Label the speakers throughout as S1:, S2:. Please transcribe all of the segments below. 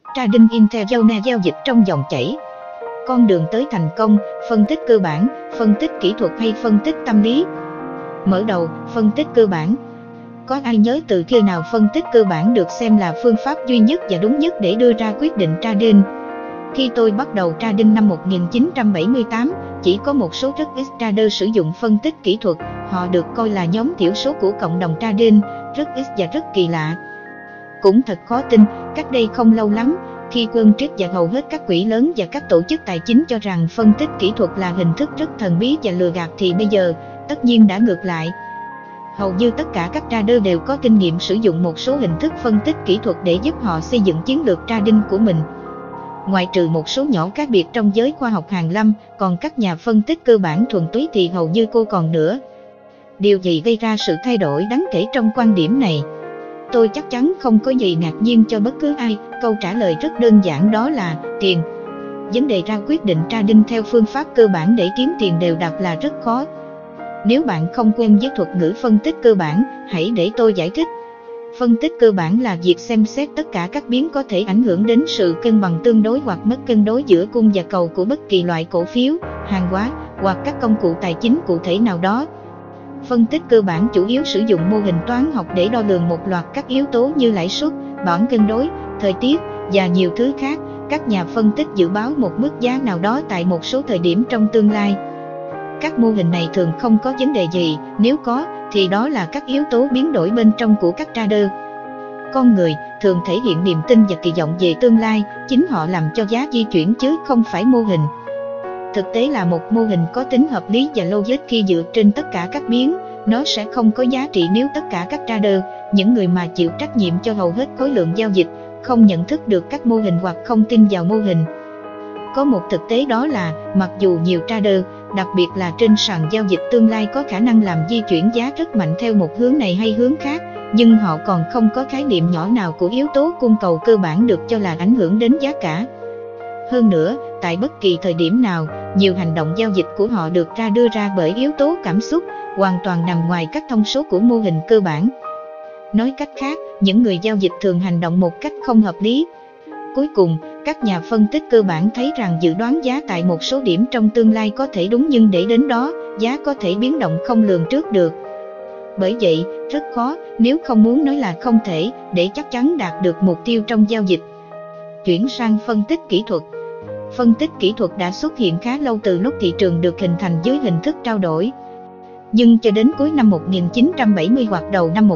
S1: Trading Intelligence giao dịch trong dòng chảy. Con đường tới thành công, phân tích cơ bản, phân tích kỹ thuật hay phân tích tâm lý? Mở đầu, phân tích cơ bản. Có ai nhớ từ khi nào phân tích cơ bản được xem là phương pháp duy nhất và đúng nhất để đưa ra quyết định trading? Khi tôi bắt đầu trading năm 1978, chỉ có một số rất ít trader sử dụng phân tích kỹ thuật, họ được coi là nhóm thiểu số của cộng đồng trading, rất ít và rất kỳ lạ. Cũng thật khó tin, cách đây không lâu lắm, khi Wall Street và hầu hết các quỹ lớn và các tổ chức tài chính cho rằng phân tích kỹ thuật là hình thức rất thần bí và lừa gạt thì bây giờ, tất nhiên đã ngược lại. Hầu như tất cả các trader đều có kinh nghiệm sử dụng một số hình thức phân tích kỹ thuật để giúp họ xây dựng chiến lược trading của mình. Ngoại trừ một số nhỏ khác biệt trong giới khoa học hàn lâm, còn các nhà phân tích cơ bản thuần túy thì hầu như cô còn nữa. Điều gì gây ra sự thay đổi đáng kể trong quan điểm này? Tôi chắc chắn không có gì ngạc nhiên cho bất cứ ai, câu trả lời rất đơn giản đó là tiền. Vấn đề ra quyết định trading theo phương pháp cơ bản để kiếm tiền đều đặn là rất khó. Nếu bạn không quen với thuật ngữ phân tích cơ bản, hãy để tôi giải thích. Phân tích cơ bản là việc xem xét tất cả các biến có thể ảnh hưởng đến sự cân bằng tương đối hoặc mất cân đối giữa cung và cầu của bất kỳ loại cổ phiếu, hàng hóa hoặc các công cụ tài chính cụ thể nào đó. Phân tích cơ bản chủ yếu sử dụng mô hình toán học để đo lường một loạt các yếu tố như lãi suất, bảng cân đối, thời tiết và nhiều thứ khác. Các nhà phân tích dự báo một mức giá nào đó tại một số thời điểm trong tương lai. Các mô hình này thường không có vấn đề gì, nếu có, thì đó là các yếu tố biến đổi bên trong của các trader. Con người thường thể hiện niềm tin và kỳ vọng về tương lai, chính họ làm cho giá di chuyển chứ không phải mô hình. Thực tế là một mô hình có tính hợp lý và logic khi dựa trên tất cả các biến, nó sẽ không có giá trị nếu tất cả các trader, những người mà chịu trách nhiệm cho hầu hết khối lượng giao dịch, không nhận thức được các mô hình hoặc không tin vào mô hình. Có một thực tế đó là, mặc dù nhiều trader, đặc biệt là trên sàn giao dịch tương lai có khả năng làm di chuyển giá rất mạnh theo một hướng này hay hướng khác, nhưng họ còn không có khái niệm nhỏ nào của yếu tố cung cầu cơ bản được cho là ảnh hưởng đến giá cả. Hơn nữa, tại bất kỳ thời điểm nào, nhiều hành động giao dịch của họ được đưa ra bởi yếu tố cảm xúc, hoàn toàn nằm ngoài các thông số của mô hình cơ bản. Nói cách khác, những người giao dịch thường hành động một cách không hợp lý. Cuối cùng, các nhà phân tích cơ bản thấy rằng dự đoán giá tại một số điểm trong tương lai có thể đúng nhưng để đến đó, giá có thể biến động không lường trước được. Bởi vậy, rất khó, nếu không muốn nói là không thể, để chắc chắn đạt được mục tiêu trong giao dịch. Chuyển sang phân tích kỹ thuật. Phân tích kỹ thuật đã xuất hiện khá lâu từ lúc thị trường được hình thành dưới hình thức trao đổi. Nhưng cho đến cuối năm 1970 hoặc đầu năm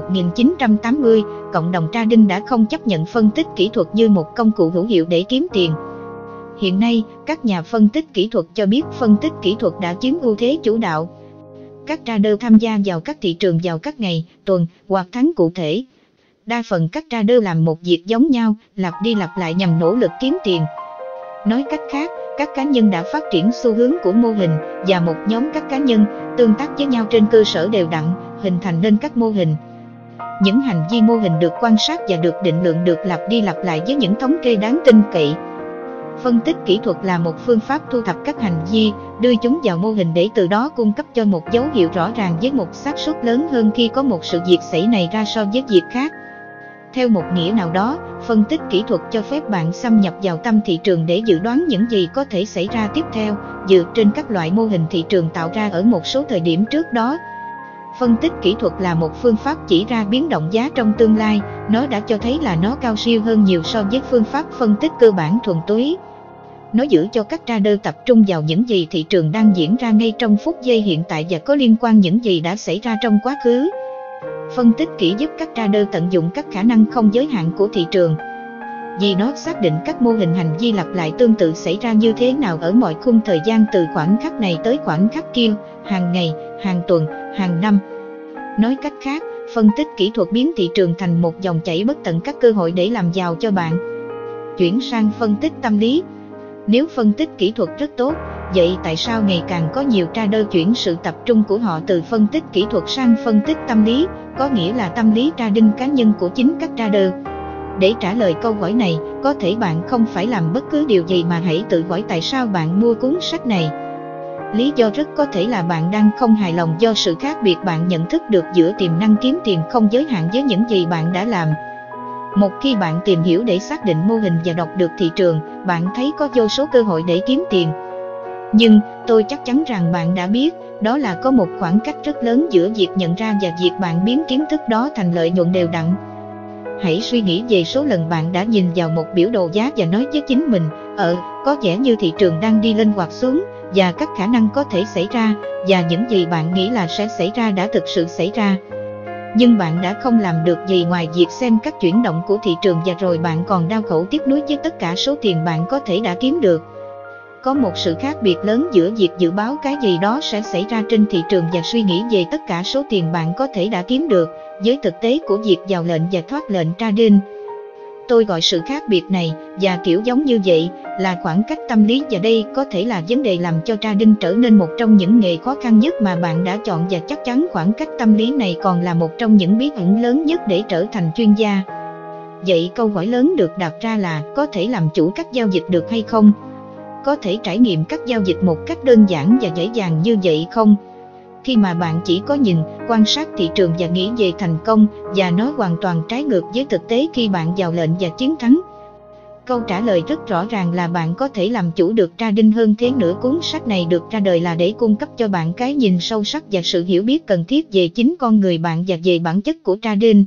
S1: 1980, cộng đồng trading đã không chấp nhận phân tích kỹ thuật như một công cụ hữu hiệu để kiếm tiền. Hiện nay, các nhà phân tích kỹ thuật cho biết phân tích kỹ thuật đã chiếm ưu thế chủ đạo. Các trader tham gia vào các thị trường vào các ngày, tuần hoặc tháng cụ thể. Đa phần các trader làm một việc giống nhau, lặp đi lặp lại nhằm nỗ lực kiếm tiền. Nói cách khác, các cá nhân đã phát triển xu hướng của mô hình và một nhóm các cá nhân tương tác với nhau trên cơ sở đều đặn, hình thành nên các mô hình. Những hành vi mô hình được quan sát và được định lượng được lặp đi lặp lại với những thống kê đáng tin cậy. Phân tích kỹ thuật là một phương pháp thu thập các hành vi, đưa chúng vào mô hình để từ đó cung cấp cho một dấu hiệu rõ ràng với một xác suất lớn hơn khi có một sự việc xảy ra so với việc khác. Theo một nghĩa nào đó, phân tích kỹ thuật cho phép bạn xâm nhập vào tâm thị trường để dự đoán những gì có thể xảy ra tiếp theo, dựa trên các loại mô hình thị trường tạo ra ở một số thời điểm trước đó. Phân tích kỹ thuật là một phương pháp chỉ ra biến động giá trong tương lai, nó đã cho thấy là nó cao siêu hơn nhiều so với phương pháp phân tích cơ bản thuần túy. Nó giữ cho các trader tập trung vào những gì thị trường đang diễn ra ngay trong phút giây hiện tại và có liên quan những gì đã xảy ra trong quá khứ. Phân tích kỹ giúp các trader tận dụng các khả năng không giới hạn của thị trường. Vì nó xác định các mô hình hành vi lặp lại tương tự xảy ra như thế nào ở mọi khung thời gian từ khoảnh khắc này tới khoảnh khắc kia, hàng ngày, hàng tuần, hàng năm. Nói cách khác, phân tích kỹ thuật biến thị trường thành một dòng chảy bất tận các cơ hội để làm giàu cho bạn. Chuyển sang phân tích tâm lý. Nếu phân tích kỹ thuật rất tốt, vậy tại sao ngày càng có nhiều trader chuyển sự tập trung của họ từ phân tích kỹ thuật sang phân tích tâm lý, có nghĩa là tâm lý trading cá nhân của chính các trader? Để trả lời câu hỏi này, có thể bạn không phải làm bất cứ điều gì mà hãy tự hỏi tại sao bạn mua cuốn sách này. Lý do rất có thể là bạn đang không hài lòng do sự khác biệt bạn nhận thức được giữa tiềm năng kiếm tiền không giới hạn với những gì bạn đã làm. Một khi bạn tìm hiểu để xác định mô hình và đọc được thị trường, bạn thấy có vô số cơ hội để kiếm tiền. Nhưng, tôi chắc chắn rằng bạn đã biết, đó là có một khoảng cách rất lớn giữa việc nhận ra và việc bạn biến kiến thức đó thành lợi nhuận đều đặn. Hãy suy nghĩ về số lần bạn đã nhìn vào một biểu đồ giá và nói với chính mình, có vẻ như thị trường đang đi lên hoặc xuống, và các khả năng có thể xảy ra, và những gì bạn nghĩ là sẽ xảy ra đã thực sự xảy ra. Nhưng bạn đã không làm được gì ngoài việc xem các chuyển động của thị trường và rồi bạn còn đau khổ tiếc nuối với tất cả số tiền bạn có thể đã kiếm được. Có một sự khác biệt lớn giữa việc dự báo cái gì đó sẽ xảy ra trên thị trường và suy nghĩ về tất cả số tiền bạn có thể đã kiếm được, với thực tế của việc vào lệnh và thoát lệnh trading. Tôi gọi sự khác biệt này, và kiểu giống như vậy, là khoảng cách tâm lý, và đây có thể là vấn đề làm cho trading trở nên một trong những nghề khó khăn nhất mà bạn đã chọn, và chắc chắn khoảng cách tâm lý này còn là một trong những bí ẩn lớn nhất để trở thành chuyên gia. Vậy câu hỏi lớn được đặt ra là có thể làm chủ các giao dịch được hay không? Có thể trải nghiệm các giao dịch một cách đơn giản và dễ dàng như vậy không? Khi mà bạn chỉ có nhìn, quan sát thị trường và nghĩ về thành công, và nó hoàn toàn trái ngược với thực tế khi bạn vào lệnh và chiến thắng. Câu trả lời rất rõ ràng là bạn có thể làm chủ được trading. Hơn thế nữa, cuốn sách này được ra đời là để cung cấp cho bạn cái nhìn sâu sắc và sự hiểu biết cần thiết về chính con người bạn và về bản chất của trading.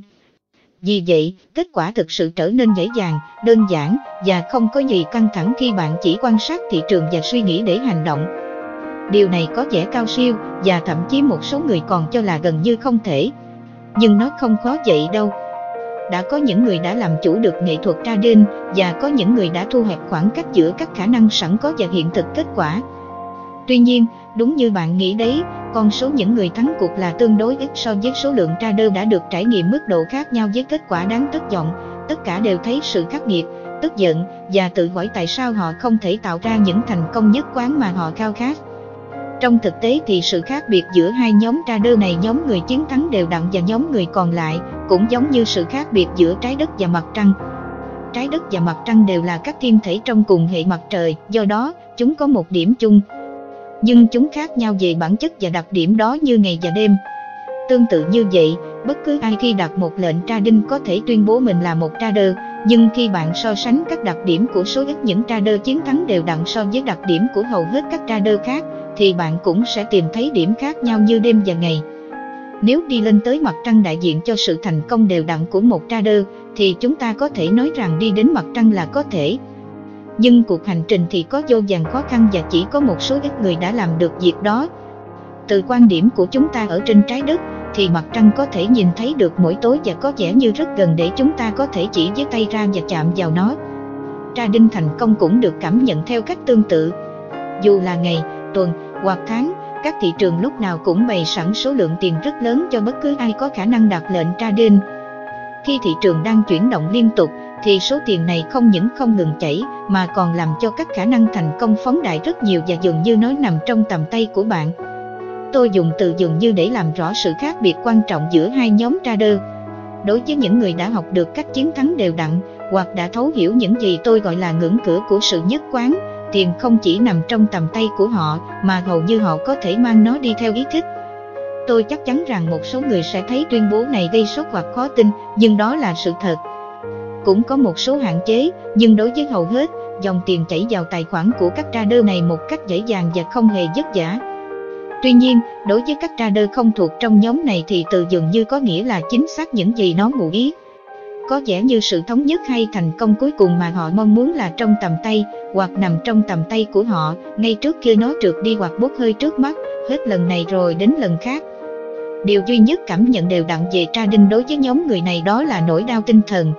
S1: Vì vậy, kết quả thực sự trở nên dễ dàng, đơn giản, và không có gì căng thẳng khi bạn chỉ quan sát thị trường và suy nghĩ để hành động. Điều này có vẻ cao siêu, và thậm chí một số người còn cho là gần như không thể. Nhưng nó không khó vậy đâu. Đã có những người đã làm chủ được nghệ thuật trading, và có những người đã thu hẹp khoảng cách giữa các khả năng sẵn có và hiện thực kết quả. Tuy nhiên, đúng như bạn nghĩ đấy, con số những người thắng cuộc là tương đối ít so với số lượng trader đã được trải nghiệm mức độ khác nhau với kết quả đáng thất vọng. Tất cả đều thấy sự khắc nghiệt, tức giận, và tự hỏi tại sao họ không thể tạo ra những thành công nhất quán mà họ khao khát. Trong thực tế thì sự khác biệt giữa hai nhóm trader này, nhóm người chiến thắng đều đặn và nhóm người còn lại, cũng giống như sự khác biệt giữa trái đất và mặt trăng. Trái đất và mặt trăng đều là các thiên thể trong cùng hệ mặt trời, do đó, chúng có một điểm chung. Nhưng chúng khác nhau về bản chất và đặc điểm đó như ngày và đêm. Tương tự như vậy, bất cứ ai khi đặt một lệnh trading có thể tuyên bố mình là một trader, nhưng khi bạn so sánh các đặc điểm của số ít những trader chiến thắng đều đặn so với đặc điểm của hầu hết các trader khác, thì bạn cũng sẽ tìm thấy điểm khác nhau như đêm và ngày. Nếu đi lên tới mặt trăng đại diện cho sự thành công đều đặn của một trader, thì chúng ta có thể nói rằng đi đến mặt trăng là có thể. Nhưng cuộc hành trình thì có vô vàn khó khăn và chỉ có một số ít người đã làm được việc đó. Từ quan điểm của chúng ta ở trên trái đất, thì mặt trăng có thể nhìn thấy được mỗi tối và có vẻ như rất gần để chúng ta có thể chỉ với tay ra và chạm vào nó. Trading thành công cũng được cảm nhận theo cách tương tự. Dù là ngày, tuần hoặc tháng, các thị trường lúc nào cũng bày sẵn số lượng tiền rất lớn cho bất cứ ai có khả năng đặt lệnh trading. Khi thị trường đang chuyển động liên tục, thì số tiền này không những không ngừng chảy, mà còn làm cho các khả năng thành công phóng đại rất nhiều và dường như nó nằm trong tầm tay của bạn. Tôi dùng từ dường như để làm rõ sự khác biệt quan trọng giữa hai nhóm trader. Đối với những người đã học được cách chiến thắng đều đặn, hoặc đã thấu hiểu những gì tôi gọi là ngưỡng cửa của sự nhất quán, tiền không chỉ nằm trong tầm tay của họ, mà hầu như họ có thể mang nó đi theo ý thích. Tôi chắc chắn rằng một số người sẽ thấy tuyên bố này gây sốt hoặc khó tin, nhưng đó là sự thật. Cũng có một số hạn chế, nhưng đối với hầu hết, dòng tiền chảy vào tài khoản của các trader này một cách dễ dàng và không hề vất vả. Tuy nhiên, đối với các trader không thuộc trong nhóm này thì từ dường như có nghĩa là chính xác những gì nó ngụ ý. Có vẻ như sự thống nhất hay thành công cuối cùng mà họ mong muốn là trong tầm tay, hoặc nằm trong tầm tay của họ, ngay trước khi nó trượt đi hoặc bốc hơi trước mắt, hết lần này rồi đến lần khác. Điều duy nhất cảm nhận đều đặn về trading đối với nhóm người này đó là nỗi đau tinh thần.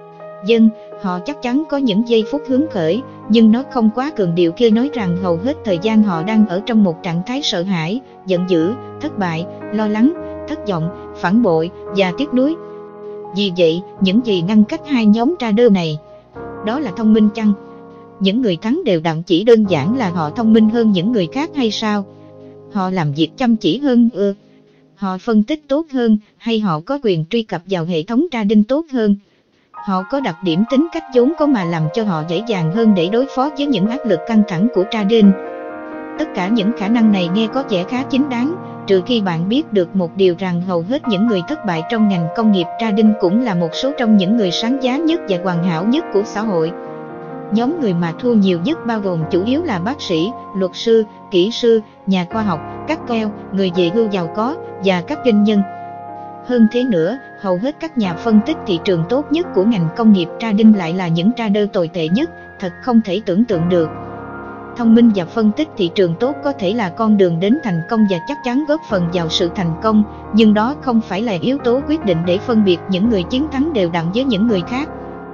S1: Họ chắc chắn có những giây phút hứng khởi, nhưng nó không quá cường điệu khi nói rằng hầu hết thời gian họ đang ở trong một trạng thái sợ hãi, giận dữ, thất bại, lo lắng, thất vọng, phản bội và tiếc nuối. Vì vậy, những gì ngăn cách hai nhóm trader này, đó là thông minh chăng? Những người thắng đều đặn chỉ đơn giản là họ thông minh hơn những người khác hay sao? Họ làm việc chăm chỉ hơn Họ phân tích tốt hơn, hay họ có quyền truy cập vào hệ thống trading tốt hơn? Họ có đặc điểm tính cách vốn có mà làm cho họ dễ dàng hơn để đối phó với những áp lực căng thẳng của trading. Tất cả những khả năng này nghe có vẻ khá chính đáng, trừ khi bạn biết được một điều rằng hầu hết những người thất bại trong ngành công nghiệp trading cũng là một số trong những người sáng giá nhất và hoàn hảo nhất của xã hội. Nhóm người mà thua nhiều nhất bao gồm chủ yếu là bác sĩ, luật sư, kỹ sư, nhà khoa học, các CEO, người về hưu giàu có và các doanh nhân. Hơn thế nữa, hầu hết các nhà phân tích thị trường tốt nhất của ngành công nghiệp trading lại là những trader tồi tệ nhất, thật không thể tưởng tượng được. Thông minh và phân tích thị trường tốt có thể là con đường đến thành công và chắc chắn góp phần vào sự thành công, nhưng đó không phải là yếu tố quyết định để phân biệt những người chiến thắng đều đặn với những người khác.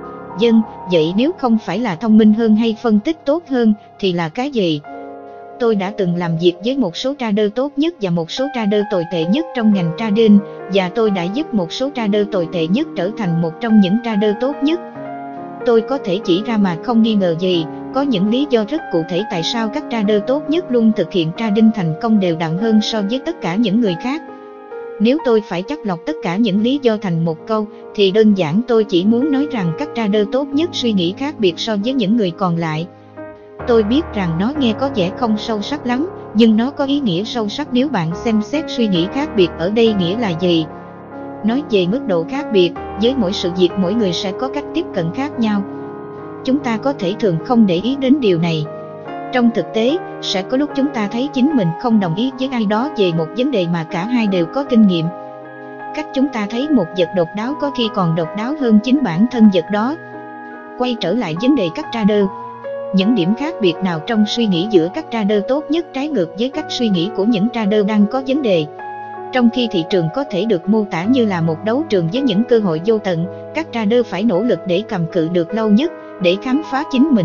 S1: Vậy nếu không phải là thông minh hơn hay phân tích tốt hơn, thì là cái gì? Tôi đã từng làm việc với một số trader tốt nhất và một số trader tồi tệ nhất trong ngành trading, và tôi đã giúp một số trader tồi tệ nhất trở thành một trong những trader tốt nhất. Tôi có thể chỉ ra mà không nghi ngờ gì, có những lý do rất cụ thể tại sao các trader tốt nhất luôn thực hiện trading thành công đều đặn hơn so với tất cả những người khác. Nếu tôi phải chắt lọc tất cả những lý do thành một câu, thì đơn giản tôi chỉ muốn nói rằng các trader tốt nhất suy nghĩ khác biệt so với những người còn lại. Tôi biết rằng nó nghe có vẻ không sâu sắc lắm, nhưng nó có ý nghĩa sâu sắc nếu bạn xem xét suy nghĩ khác biệt ở đây nghĩa là gì. Nói về mức độ khác biệt, với mỗi sự việc mỗi người sẽ có cách tiếp cận khác nhau. Chúng ta có thể thường không để ý đến điều này. Trong thực tế, sẽ có lúc chúng ta thấy chính mình không đồng ý với ai đó về một vấn đề mà cả hai đều có kinh nghiệm. Cách chúng ta thấy một vật độc đáo có khi còn độc đáo hơn chính bản thân vật đó. Quay trở lại vấn đề các trader. Những điểm khác biệt nào trong suy nghĩ giữa các trader tốt nhất trái ngược với cách suy nghĩ của những trader đang có vấn đề? Trong khi thị trường có thể được mô tả như là một đấu trường với những cơ hội vô tận, các trader phải nỗ lực để cầm cự được lâu nhất, để khám phá chính mình.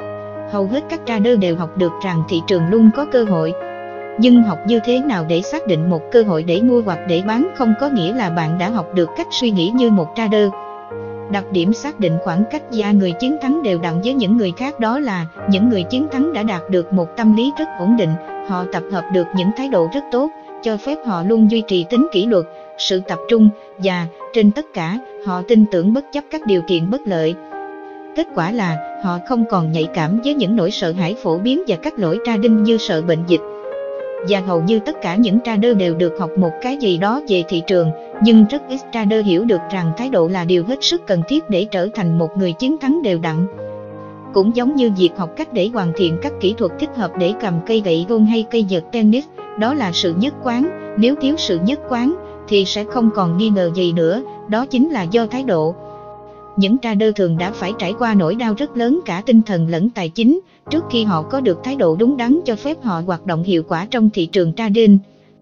S1: Hầu hết các trader đều học được rằng thị trường luôn có cơ hội. Nhưng học như thế nào để xác định một cơ hội để mua hoặc để bán không có nghĩa là bạn đã học được cách suy nghĩ như một trader. Đặc điểm xác định khoảng cách giữa người chiến thắng đều đặn với những người khác đó là những người chiến thắng đã đạt được một tâm lý rất ổn định, họ tập hợp được những thái độ rất tốt, cho phép họ luôn duy trì tính kỷ luật, sự tập trung và, trên tất cả, họ tin tưởng bất chấp các điều kiện bất lợi. Kết quả là họ không còn nhạy cảm với những nỗi sợ hãi phổ biến và các lỗi trading như sợ bệnh dịch. Và hầu như tất cả những trader đều được học một cái gì đó về thị trường, nhưng rất ít trader hiểu được rằng thái độ là điều hết sức cần thiết để trở thành một người chiến thắng đều đặn. Cũng giống như việc học cách để hoàn thiện các kỹ thuật thích hợp để cầm cây gậy gôn hay cây vợt tennis, đó là sự nhất quán. Nếu thiếu sự nhất quán, thì sẽ không còn nghi ngờ gì nữa, đó chính là do thái độ. Những trader thường đã phải trải qua nỗi đau rất lớn cả tinh thần lẫn tài chính, trước khi họ có được thái độ đúng đắn cho phép họ hoạt động hiệu quả trong thị trường trading.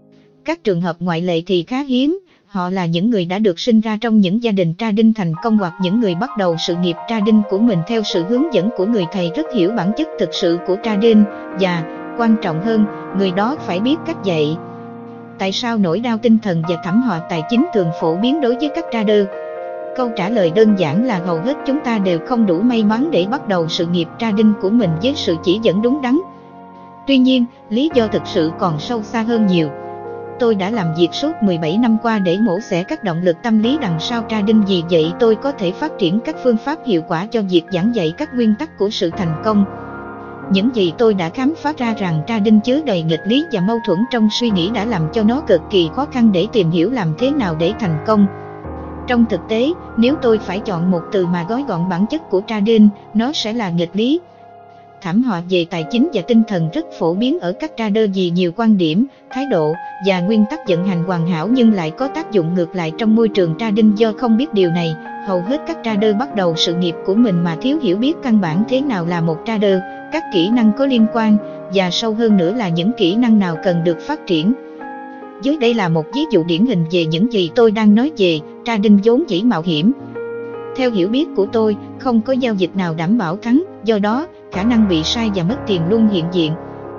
S1: Các trường hợp ngoại lệ thì khá hiếm, họ là những người đã được sinh ra trong những gia đình trading thành công hoặc những người bắt đầu sự nghiệp trading của mình theo sự hướng dẫn của người thầy rất hiểu bản chất thực sự của trading, và, quan trọng hơn, người đó phải biết cách dạy. Tại sao nỗi đau tinh thần và thảm họa tài chính thường phổ biến đối với các trader? Câu trả lời đơn giản là hầu hết chúng ta đều không đủ may mắn để bắt đầu sự nghiệp trading của mình với sự chỉ dẫn đúng đắn. Tuy nhiên, lý do thực sự còn sâu xa hơn nhiều. Tôi đã làm việc suốt 17 năm qua để mổ xẻ các động lực tâm lý đằng sau trading, vì vậy tôi có thể phát triển các phương pháp hiệu quả cho việc giảng dạy các nguyên tắc của sự thành công. Những gì tôi đã khám phá ra rằng trading chứa đầy nghịch lý và mâu thuẫn trong suy nghĩ đã làm cho nó cực kỳ khó khăn để tìm hiểu làm thế nào để thành công. Trong thực tế, nếu tôi phải chọn một từ mà gói gọn bản chất của trading, nó sẽ là nghịch lý. Thảm họa về tài chính và tinh thần rất phổ biến ở các trader vì nhiều quan điểm, thái độ và nguyên tắc vận hành hoàn hảo nhưng lại có tác dụng ngược lại trong môi trường trading. Do không biết điều này, hầu hết các trader bắt đầu sự nghiệp của mình mà thiếu hiểu biết căn bản thế nào là một trader, các kỹ năng có liên quan, và sâu hơn nữa là những kỹ năng nào cần được phát triển. Dưới đây là một ví dụ điển hình về những gì tôi đang nói về trading vốn dĩ mạo hiểm. Theo hiểu biết của tôi, không có giao dịch nào đảm bảo thắng, do đó, khả năng bị sai và mất tiền luôn hiện diện.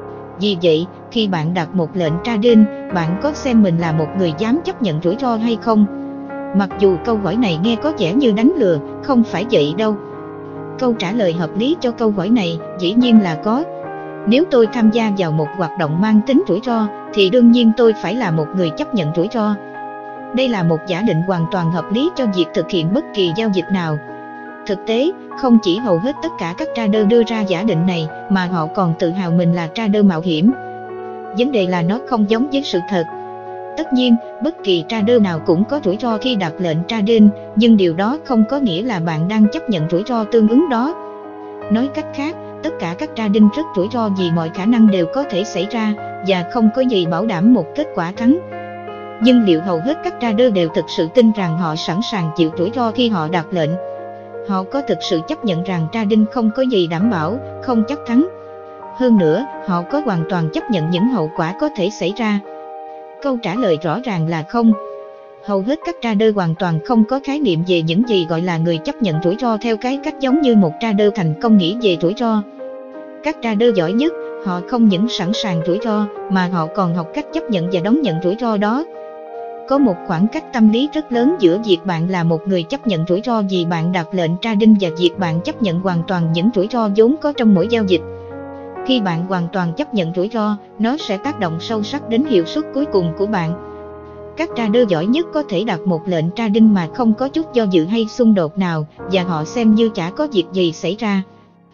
S1: Vì vậy, khi bạn đặt một lệnh trading, bạn có xem mình là một người dám chấp nhận rủi ro hay không? Mặc dù câu hỏi này nghe có vẻ như đánh lừa, không phải vậy đâu. Câu trả lời hợp lý cho câu hỏi này dĩ nhiên là có. Nếu tôi tham gia vào một hoạt động mang tính rủi ro, thì đương nhiên tôi phải là một người chấp nhận rủi ro. Đây là một giả định hoàn toàn hợp lý cho việc thực hiện bất kỳ giao dịch nào. Thực tế, không chỉ hầu hết tất cả các trader đưa ra giả định này, mà họ còn tự hào mình là trader mạo hiểm. Vấn đề là nó không giống với sự thật. Tất nhiên, bất kỳ trader nào cũng có rủi ro khi đặt lệnh trading, nhưng điều đó không có nghĩa là bạn đang chấp nhận rủi ro tương ứng đó. Nói cách khác, tất cả các trading rất rủi ro vì mọi khả năng đều có thể xảy ra, và không có gì bảo đảm một kết quả thắng. Nhưng liệu hầu hết các trader đều thực sự tin rằng họ sẵn sàng chịu rủi ro khi họ đặt lệnh? Họ có thực sự chấp nhận rằng trading không có gì đảm bảo, không chắc thắng? Hơn nữa, họ có hoàn toàn chấp nhận những hậu quả có thể xảy ra? Câu trả lời rõ ràng là không. Hầu hết các trader hoàn toàn không có khái niệm về những gì gọi là người chấp nhận rủi ro theo cái cách giống như một trader thành công nghĩ về rủi ro. Các trader giỏi nhất, họ không những sẵn sàng rủi ro, mà họ còn học cách chấp nhận và đón nhận rủi ro đó. Có một khoảng cách tâm lý rất lớn giữa việc bạn là một người chấp nhận rủi ro vì bạn đặt lệnh trading và việc bạn chấp nhận hoàn toàn những rủi ro vốn có trong mỗi giao dịch. Khi bạn hoàn toàn chấp nhận rủi ro, nó sẽ tác động sâu sắc đến hiệu suất cuối cùng của bạn. Các trader giỏi nhất có thể đặt một lệnh trading mà không có chút do dự hay xung đột nào, và họ xem như chả có việc gì xảy ra.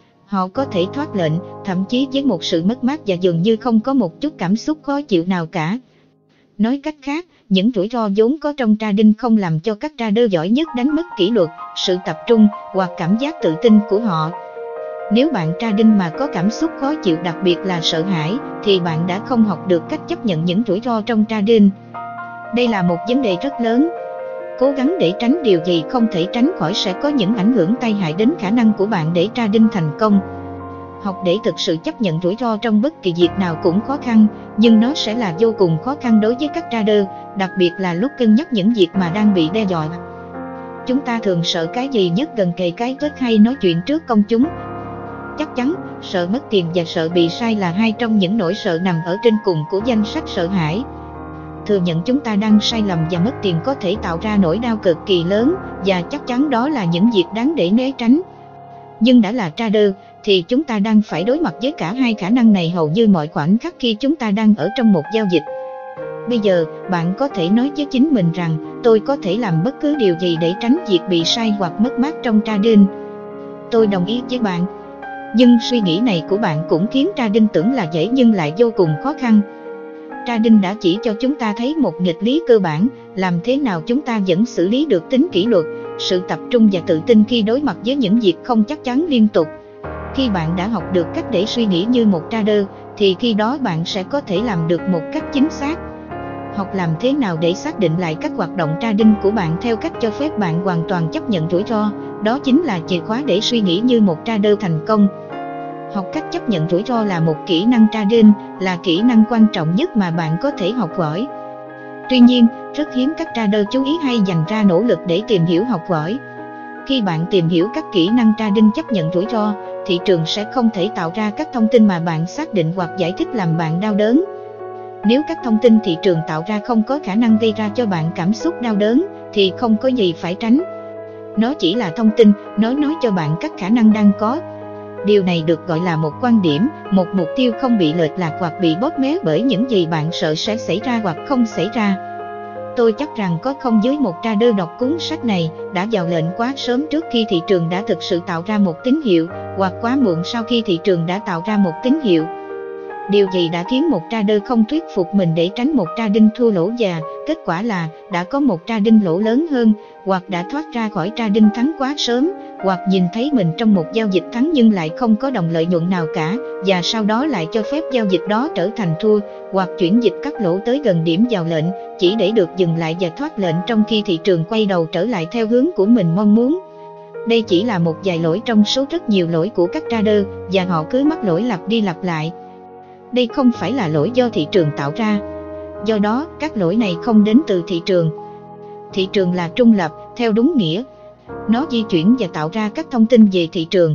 S1: Họ có thể thoát lệnh, thậm chí với một sự mất mát và dường như không có một chút cảm xúc khó chịu nào cả. Nói cách khác, những rủi ro vốn có trong trading không làm cho các trader giỏi nhất đánh mất kỷ luật, sự tập trung hoặc cảm giác tự tin của họ. Nếu bạn trading mà có cảm xúc khó chịu, đặc biệt là sợ hãi, thì bạn đã không học được cách chấp nhận những rủi ro trong trading. Đây là một vấn đề rất lớn. Cố gắng để tránh điều gì không thể tránh khỏi sẽ có những ảnh hưởng tai hại đến khả năng của bạn để trading thành công. Học để thực sự chấp nhận rủi ro trong bất kỳ việc nào cũng khó khăn, nhưng nó sẽ là vô cùng khó khăn đối với các trader, đặc biệt là lúc cân nhắc những việc mà đang bị đe dọa. Chúng ta thường sợ cái gì nhất gần kề cái chết hay nói chuyện trước công chúng? Chắc chắn, sợ mất tiền và sợ bị sai là hai trong những nỗi sợ nằm ở trên cùng của danh sách sợ hãi. Thừa nhận chúng ta đang sai lầm và mất tiền có thể tạo ra nỗi đau cực kỳ lớn, và chắc chắn đó là những việc đáng để né tránh. Nhưng đã là trader, thì chúng ta đang phải đối mặt với cả hai khả năng này hầu như mọi khoảnh khắc khi chúng ta đang ở trong một giao dịch. Bây giờ, bạn có thể nói với chính mình rằng, tôi có thể làm bất cứ điều gì để tránh việc bị sai hoặc mất mát trong trading. Tôi đồng ý với bạn. Nhưng suy nghĩ này của bạn cũng khiến trading tưởng là dễ nhưng lại vô cùng khó khăn. Trading đã chỉ cho chúng ta thấy một nghịch lý cơ bản, làm thế nào chúng ta vẫn xử lý được tính kỷ luật, sự tập trung và tự tin khi đối mặt với những việc không chắc chắn liên tục. Khi bạn đã học được cách để suy nghĩ như một trader, thì khi đó bạn sẽ có thể làm được một cách chính xác. Học làm thế nào để xác định lại các hoạt động trading của bạn theo cách cho phép bạn hoàn toàn chấp nhận rủi ro, đó chính là chìa khóa để suy nghĩ như một trader thành công. Học cách chấp nhận rủi ro là một kỹ năng trading, là kỹ năng quan trọng nhất mà bạn có thể học hỏi. Tuy nhiên, rất hiếm các trader chú ý hay dành ra nỗ lực để tìm hiểu học hỏi. Khi bạn tìm hiểu các kỹ năng trading chấp nhận rủi ro, thị trường sẽ không thể tạo ra các thông tin mà bạn xác định hoặc giải thích làm bạn đau đớn. Nếu các thông tin thị trường tạo ra không có khả năng gây ra cho bạn cảm xúc đau đớn, thì không có gì phải tránh. Nó chỉ là thông tin, nó nói cho bạn các khả năng đang có. Điều này được gọi là một quan điểm, một mục tiêu không bị lệch lạc hoặc bị bóp méo bởi những gì bạn sợ sẽ xảy ra hoặc không xảy ra. Tôi chắc rằng có không dưới một trader đọc cuốn sách này đã vào lệnh quá sớm trước khi thị trường đã thực sự tạo ra một tín hiệu, hoặc quá muộn sau khi thị trường đã tạo ra một tín hiệu. Điều gì đã khiến một trader không thuyết phục mình để tránh một trading thua lỗ, và kết quả là đã có một trading lỗ lớn hơn, hoặc đã thoát ra khỏi trading thắng quá sớm, hoặc nhìn thấy mình trong một giao dịch thắng nhưng lại không có đồng lợi nhuận nào cả, và sau đó lại cho phép giao dịch đó trở thành thua, hoặc chuyển dịch cắt lỗ tới gần điểm vào lệnh, chỉ để được dừng lại và thoát lệnh trong khi thị trường quay đầu trở lại theo hướng của mình mong muốn. Đây chỉ là một vài lỗi trong số rất nhiều lỗi của các trader, và họ cứ mắc lỗi lặp đi lặp lại. Đây không phải là lỗi do thị trường tạo ra. Do đó, các lỗi này không đến từ thị trường. Thị trường là trung lập, theo đúng nghĩa. Nó di chuyển và tạo ra các thông tin về thị trường.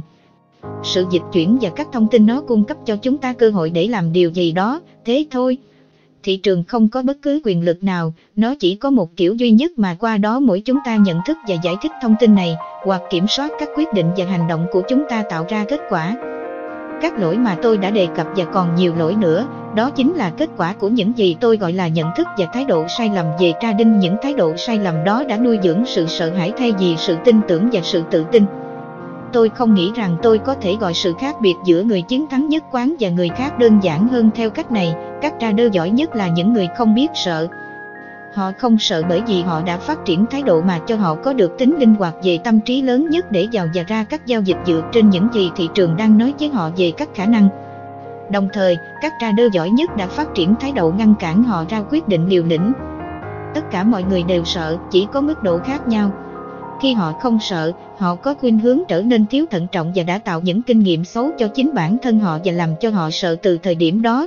S1: Sự dịch chuyển và các thông tin nó cung cấp cho chúng ta cơ hội để làm điều gì đó, thế thôi. Thị trường không có bất cứ quyền lực nào, nó chỉ có một kiểu duy nhất mà qua đó mỗi chúng ta nhận thức và giải thích thông tin này, hoặc kiểm soát các quyết định và hành động của chúng ta tạo ra kết quả. Các lỗi mà tôi đã đề cập và còn nhiều lỗi nữa, đó chính là kết quả của những gì tôi gọi là nhận thức và thái độ sai lầm về trading. Những thái độ sai lầm đó đã nuôi dưỡng sự sợ hãi thay vì sự tin tưởng và sự tự tin. Tôi không nghĩ rằng tôi có thể gọi sự khác biệt giữa người chiến thắng nhất quán và người khác đơn giản hơn theo cách này. Các trader giỏi nhất là những người không biết sợ. Họ không sợ bởi vì họ đã phát triển thái độ mà cho họ có được tính linh hoạt về tâm trí lớn nhất để vào và ra các giao dịch dựa trên những gì thị trường đang nói với họ về các khả năng. Đồng thời, các trader giỏi nhất đã phát triển thái độ ngăn cản họ ra quyết định liều lĩnh. Tất cả mọi người đều sợ, chỉ có mức độ khác nhau. Khi họ không sợ, họ có khuynh hướng trở nên thiếu thận trọng và đã tạo những kinh nghiệm xấu cho chính bản thân họ và làm cho họ sợ từ thời điểm đó.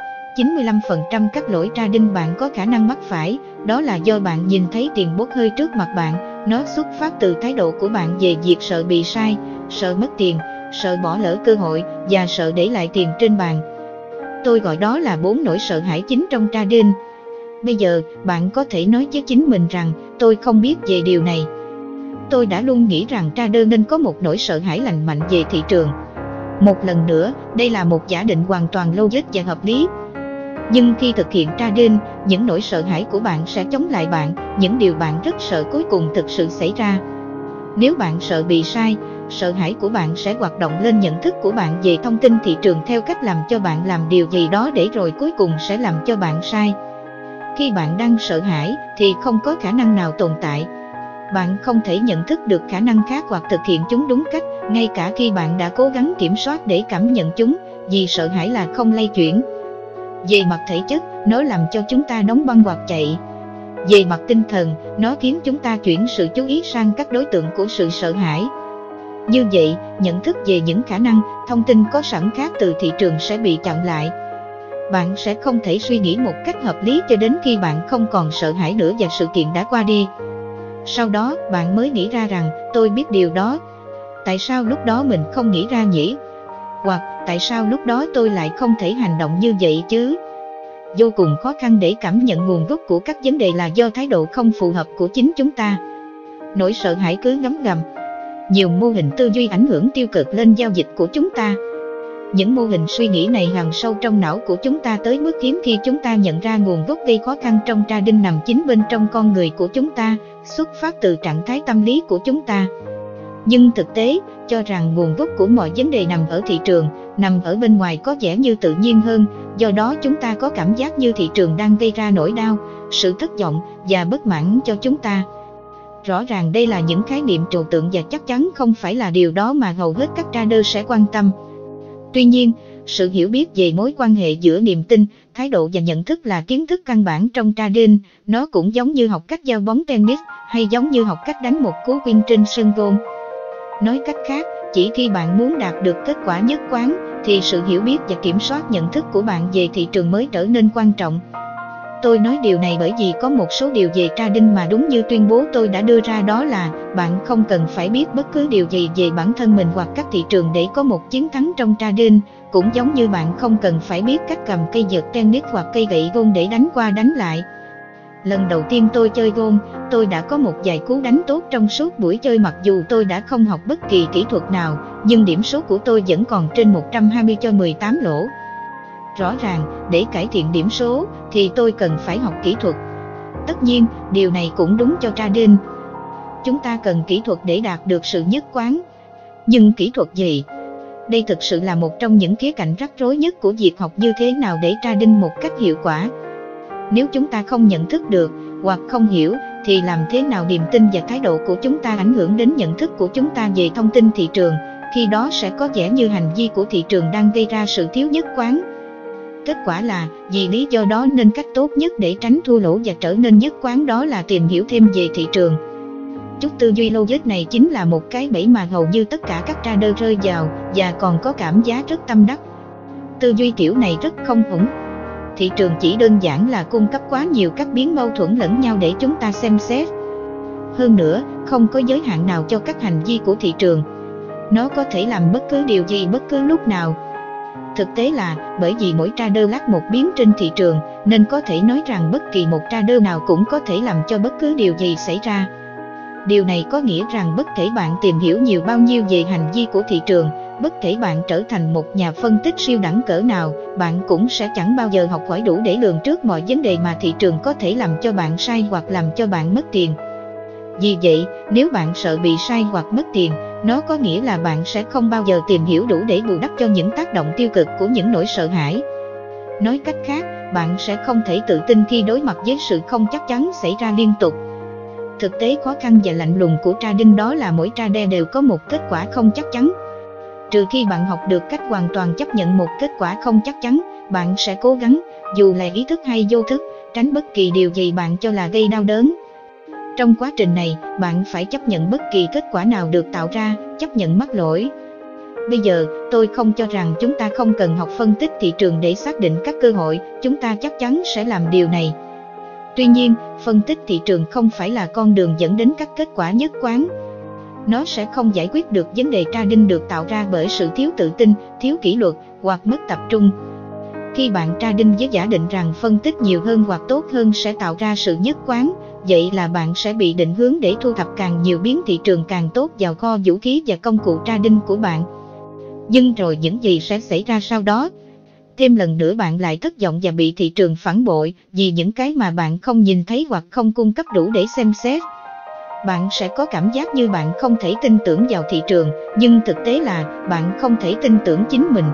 S1: 95% các lỗi trading bạn có khả năng mắc phải, đó là do bạn nhìn thấy tiền bốc hơi trước mặt bạn. Nó xuất phát từ thái độ của bạn về việc sợ bị sai, sợ mất tiền, sợ bỏ lỡ cơ hội và sợ để lại tiền trên bàn. Tôi gọi đó là 4 nỗi sợ hãi chính trong trading. Bây giờ, bạn có thể nói với chính mình rằng, tôi không biết về điều này. Tôi đã luôn nghĩ rằng trader nên có một nỗi sợ hãi lành mạnh về thị trường. Một lần nữa, đây là một giả định hoàn toàn logic và hợp lý. Nhưng khi thực hiện trading, những nỗi sợ hãi của bạn sẽ chống lại bạn, những điều bạn rất sợ cuối cùng thực sự xảy ra. Nếu bạn sợ bị sai, sợ hãi của bạn sẽ hoạt động lên nhận thức của bạn về thông tin thị trường theo cách làm cho bạn làm điều gì đó để rồi cuối cùng sẽ làm cho bạn sai. Khi bạn đang sợ hãi thì không có khả năng nào tồn tại. Bạn không thể nhận thức được khả năng khác hoặc thực hiện chúng đúng cách, ngay cả khi bạn đã cố gắng kiểm soát để cảm nhận chúng, vì sợ hãi là không lay chuyển. Về mặt thể chất, nó làm cho chúng ta đóng băng hoặc chạy. Về mặt tinh thần, nó khiến chúng ta chuyển sự chú ý sang các đối tượng của sự sợ hãi. Như vậy, nhận thức về những khả năng, thông tin có sẵn khác từ thị trường sẽ bị chặn lại. Bạn sẽ không thể suy nghĩ một cách hợp lý cho đến khi bạn không còn sợ hãi nữa và sự kiện đã qua đi. Sau đó, bạn mới nghĩ ra rằng, tôi biết điều đó. Tại sao lúc đó mình không nghĩ ra nhỉ? Hoặc, tại sao lúc đó tôi lại không thể hành động như vậy chứ? Vô cùng khó khăn để cảm nhận nguồn gốc của các vấn đề là do thái độ không phù hợp của chính chúng ta. Nỗi sợ hãi cứ ngấm ngầm. Nhiều mô hình tư duy ảnh hưởng tiêu cực lên giao dịch của chúng ta. Những mô hình suy nghĩ này hằn sâu trong não của chúng ta tới mức hiếm khi chúng ta nhận ra nguồn gốc gây khó khăn trong trading nằm chính bên trong con người của chúng ta, xuất phát từ trạng thái tâm lý của chúng ta. Nhưng thực tế, cho rằng nguồn gốc của mọi vấn đề nằm ở thị trường, nằm ở bên ngoài có vẻ như tự nhiên hơn, do đó chúng ta có cảm giác như thị trường đang gây ra nỗi đau, sự thất vọng và bất mãn cho chúng ta. Rõ ràng đây là những khái niệm trừu tượng và chắc chắn không phải là điều đó mà hầu hết các trader sẽ quan tâm. Tuy nhiên, sự hiểu biết về mối quan hệ giữa niềm tin, thái độ và nhận thức là kiến thức căn bản trong trading. Nó cũng giống như học cách giao bóng tennis hay giống như học cách đánh một cú queen trên sân golf. Nói cách khác, chỉ khi bạn muốn đạt được kết quả nhất quán, thì sự hiểu biết và kiểm soát nhận thức của bạn về thị trường mới trở nên quan trọng. Tôi nói điều này bởi vì có một số điều về trading mà đúng như tuyên bố tôi đã đưa ra, đó là bạn không cần phải biết bất cứ điều gì về bản thân mình hoặc các thị trường để có một chiến thắng trong trading, cũng giống như bạn không cần phải biết cách cầm cây vợt tennis hoặc cây gậy golf để đánh qua đánh lại. Lần đầu tiên tôi chơi golf, tôi đã có một vài cú đánh tốt trong suốt buổi chơi mặc dù tôi đã không học bất kỳ kỹ thuật nào, nhưng điểm số của tôi vẫn còn trên 120 cho 18 lỗ. Rõ ràng, để cải thiện điểm số, thì tôi cần phải học kỹ thuật. Tất nhiên, điều này cũng đúng cho trading. Chúng ta cần kỹ thuật để đạt được sự nhất quán. Nhưng kỹ thuật gì? Đây thực sự là một trong những khía cạnh rắc rối nhất của việc học như thế nào để trading một cách hiệu quả. Nếu chúng ta không nhận thức được, hoặc không hiểu, thì làm thế nào niềm tin và thái độ của chúng ta ảnh hưởng đến nhận thức của chúng ta về thông tin thị trường, khi đó sẽ có vẻ như hành vi của thị trường đang gây ra sự thiếu nhất quán. Kết quả là, vì lý do đó nên cách tốt nhất để tránh thua lỗ và trở nên nhất quán đó là tìm hiểu thêm về thị trường. Chút tư duy logic này chính là một cái bẫy mà hầu như tất cả các trader rơi vào, và còn có cảm giác rất tâm đắc. Tư duy kiểu này rất không ổn. Thị trường chỉ đơn giản là cung cấp quá nhiều các biến mâu thuẫn lẫn nhau để chúng ta xem xét. Hơn nữa, không có giới hạn nào cho các hành vi của thị trường. Nó có thể làm bất cứ điều gì bất cứ lúc nào. Thực tế là, bởi vì mỗi trader lắc một biến trên thị trường, nên có thể nói rằng bất kỳ một trader nào cũng có thể làm cho bất cứ điều gì xảy ra. Điều này có nghĩa rằng bất kể bạn tìm hiểu nhiều bao nhiêu về hành vi của thị trường, bất kể bạn trở thành một nhà phân tích siêu đẳng cỡ nào, bạn cũng sẽ chẳng bao giờ học hỏi đủ để lường trước mọi vấn đề mà thị trường có thể làm cho bạn sai hoặc làm cho bạn mất tiền. Vì vậy, nếu bạn sợ bị sai hoặc mất tiền, nó có nghĩa là bạn sẽ không bao giờ tìm hiểu đủ để bù đắp cho những tác động tiêu cực của những nỗi sợ hãi. Nói cách khác, bạn sẽ không thể tự tin khi đối mặt với sự không chắc chắn xảy ra liên tục. Thực tế khó khăn và lạnh lùng của trading đó là mỗi trade đều có một kết quả không chắc chắn. Trừ khi bạn học được cách hoàn toàn chấp nhận một kết quả không chắc chắn, bạn sẽ cố gắng, dù là ý thức hay vô thức, tránh bất kỳ điều gì bạn cho là gây đau đớn. Trong quá trình này, bạn phải chấp nhận bất kỳ kết quả nào được tạo ra, chấp nhận mắc lỗi. Bây giờ, tôi không cho rằng chúng ta không cần học phân tích thị trường để xác định các cơ hội, chúng ta chắc chắn sẽ làm điều này. Tuy nhiên, phân tích thị trường không phải là con đường dẫn đến các kết quả nhất quán. Nó sẽ không giải quyết được vấn đề trading được tạo ra bởi sự thiếu tự tin, thiếu kỷ luật hoặc mất tập trung. Khi bạn trading với giả định rằng phân tích nhiều hơn hoặc tốt hơn sẽ tạo ra sự nhất quán, vậy là bạn sẽ bị định hướng để thu thập càng nhiều biến thị trường càng tốt vào kho vũ khí và công cụ trading của bạn. Nhưng rồi những gì sẽ xảy ra sau đó? Thêm lần nữa bạn lại thất vọng và bị thị trường phản bội vì những cái mà bạn không nhìn thấy hoặc không cung cấp đủ để xem xét. Bạn sẽ có cảm giác như bạn không thể tin tưởng vào thị trường, nhưng thực tế là bạn không thể tin tưởng chính mình.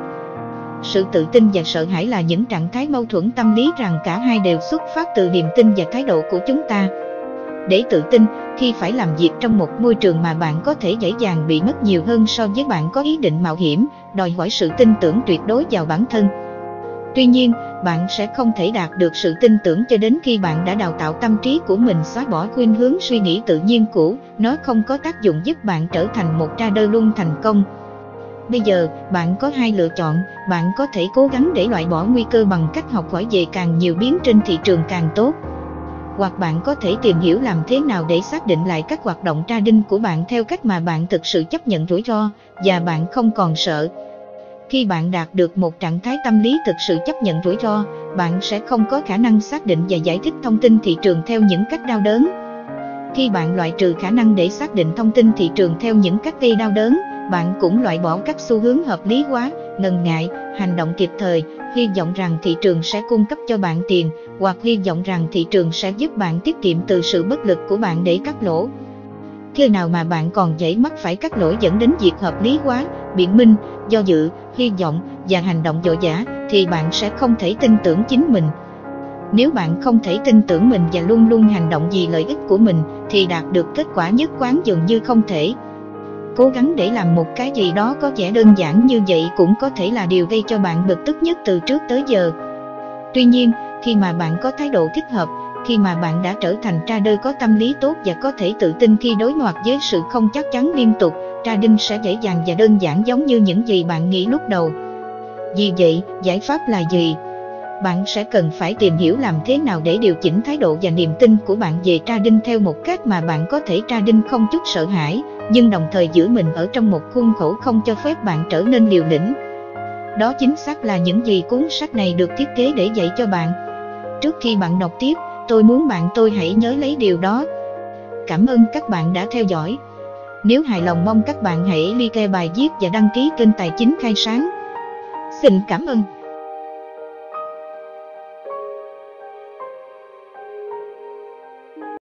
S1: Sự tự tin và sợ hãi là những trạng thái mâu thuẫn tâm lý rằng cả hai đều xuất phát từ niềm tin và thái độ của chúng ta. Để tự tin, khi phải làm việc trong một môi trường mà bạn có thể dễ dàng bị mất nhiều hơn so với bạn có ý định mạo hiểm, đòi hỏi sự tin tưởng tuyệt đối vào bản thân. Tuy nhiên, bạn sẽ không thể đạt được sự tin tưởng cho đến khi bạn đã đào tạo tâm trí của mình xóa bỏ khuynh hướng suy nghĩ tự nhiên cũ, nó không có tác dụng giúp bạn trở thành một trader luôn thành công. Bây giờ, bạn có hai lựa chọn, bạn có thể cố gắng để loại bỏ nguy cơ bằng cách học hỏi về càng nhiều biến trên thị trường càng tốt. Hoặc bạn có thể tìm hiểu làm thế nào để xác định lại các hoạt động trading của bạn theo cách mà bạn thực sự chấp nhận rủi ro, và bạn không còn sợ. Khi bạn đạt được một trạng thái tâm lý thực sự chấp nhận rủi ro, bạn sẽ không có khả năng xác định và giải thích thông tin thị trường theo những cách đau đớn. Khi bạn loại trừ khả năng để xác định thông tin thị trường theo những cách gây đau đớn, bạn cũng loại bỏ các xu hướng hợp lý hóa, ngần ngại, hành động kịp thời, hy vọng rằng thị trường sẽ cung cấp cho bạn tiền, hoặc hy vọng rằng thị trường sẽ giúp bạn tiết kiệm từ sự bất lực của bạn để cắt lỗ. Khi nào mà bạn còn dễ mắc phải cắt lỗ dẫn đến việc hợp lý hóa, biện minh, do dự, hy vọng và hành động vội vã, thì bạn sẽ không thể tin tưởng chính mình. Nếu bạn không thể tin tưởng mình và luôn luôn hành động vì lợi ích của mình, thì đạt được kết quả nhất quán dường như không thể. Cố gắng để làm một cái gì đó có vẻ đơn giản như vậy cũng có thể là điều gây cho bạn bực tức nhất từ trước tới giờ. Tuy nhiên, khi mà bạn có thái độ thích hợp, khi mà bạn đã trở thành trader có tâm lý tốt và có thể tự tin khi đối mặt với sự không chắc chắn liên tục, trading sẽ dễ dàng và đơn giản giống như những gì bạn nghĩ lúc đầu. Vì vậy, giải pháp là gì? Bạn sẽ cần phải tìm hiểu làm thế nào để điều chỉnh thái độ và niềm tin của bạn về trading theo một cách mà bạn có thể trading không chút sợ hãi, nhưng đồng thời giữ mình ở trong một khuôn khổ không cho phép bạn trở nên liều lĩnh. Đó chính xác là những gì cuốn sách này được thiết kế để dạy cho bạn. Trước khi bạn đọc tiếp, tôi muốn tôi hãy nhớ lấy điều đó. Cảm ơn các bạn đã theo dõi. Nếu hài lòng mong các bạn hãy like bài viết và đăng ký kênh Tài chính Khai Sáng. Xin cảm ơn.